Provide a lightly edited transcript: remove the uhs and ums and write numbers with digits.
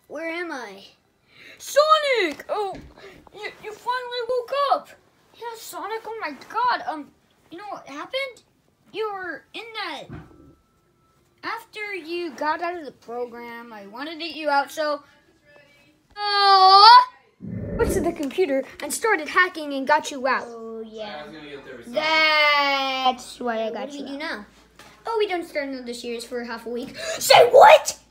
Where am I? Sonic! Oh, you finally woke up. Yeah, Sonic, oh my god. You know what happened? You were in that... After you got out of the program, I wanted to get you out, so... went to the computer and started hacking and got you out. Oh, yeah. That's why I got What do you we do out. now? Oh, we don't start another series for half a week. Say what?